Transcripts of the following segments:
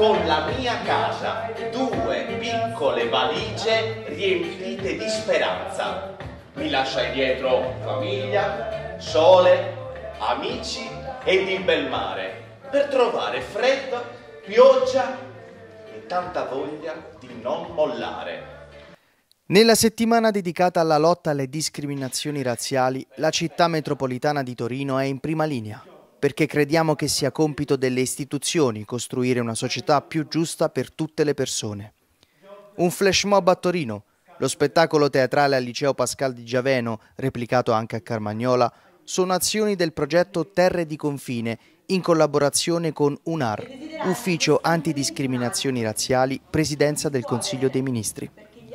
con la mia casa 2 piccole valigie riempite di speranza. Mi lasciai dietro famiglia, sole, amici ed il bel mare, per trovare freddo, pioggia e tanta voglia di non mollare. Nella settimana dedicata alla lotta alle discriminazioni razziali, la città metropolitana di Torino è in prima linea, perché crediamo che sia compito delle istituzioni costruire una società più giusta per tutte le persone. Un flash mob a Torino, lo spettacolo teatrale al Liceo Pascal di Giaveno, replicato anche a Carmagnola, sono azioni del progetto Terre di Confine in collaborazione con UNAR, Ufficio Antidiscriminazioni Razziali, Presidenza del Consiglio dei Ministri.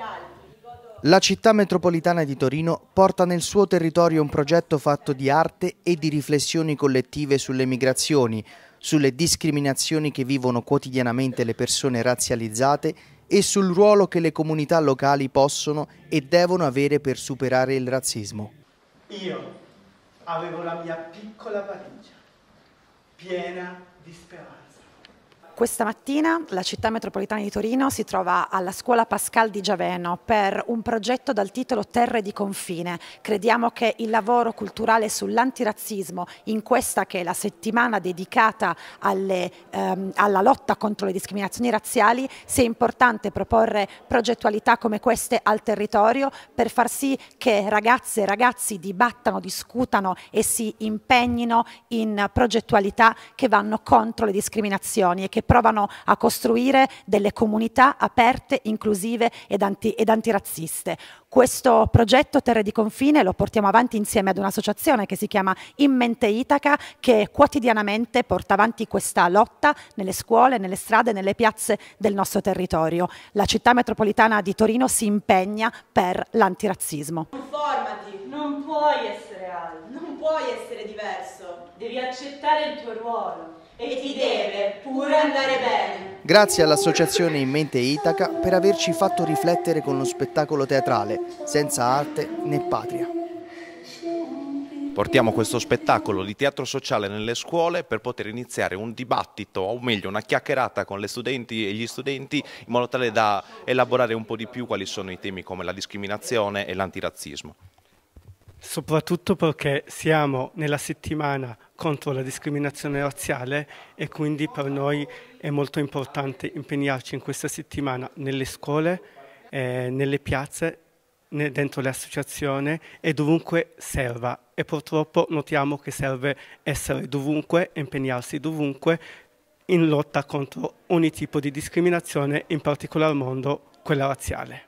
La città metropolitana di Torino porta nel suo territorio un progetto fatto di arte e di riflessioni collettive sulle migrazioni, sulle discriminazioni che vivono quotidianamente le persone razzializzate e sul ruolo che le comunità locali possono e devono avere per superare il razzismo. Io avevo la mia piccola valigia, piena di speranza. Questa mattina la città metropolitana di Torino si trova alla scuola Pascal di Giaveno per un progetto dal titolo Terre di Confine. Crediamo che il lavoro culturale sull'antirazzismo in questa che è la settimana dedicata alla lotta contro le discriminazioni razziali sia importante proporre progettualità come queste al territorio per far sì che ragazze e ragazzi dibattano, discutano e si impegnino in progettualità che vanno contro le discriminazioni e che provano a costruire delle comunità aperte, inclusive ed antirazziste. Questo progetto Terre di Confine lo portiamo avanti insieme ad un'associazione che si chiama In Mente Itaca, che quotidianamente porta avanti questa lotta nelle scuole, nelle strade, nelle piazze del nostro territorio. La città metropolitana di Torino si impegna per l'antirazzismo. Informati, non puoi essere altro, non puoi essere diverso, devi accettare il tuo ruolo. E ti deve pure andare bene. Grazie all'associazione In Mente Itaca per averci fatto riflettere con lo spettacolo teatrale Senza arte né patria. Portiamo questo spettacolo di teatro sociale nelle scuole per poter iniziare un dibattito, o meglio una chiacchierata con le studenti e gli studenti, in modo tale da elaborare un po' di più quali sono i temi come la discriminazione e l'antirazzismo. Soprattutto perché siamo nella settimana contro la discriminazione razziale e quindi per noi è molto importante impegnarci in questa settimana nelle scuole, nelle piazze, dentro le associazioni e dovunque serva. E purtroppo notiamo che serve essere dovunque, impegnarsi dovunque in lotta contro ogni tipo di discriminazione, in particolar modo quella razziale.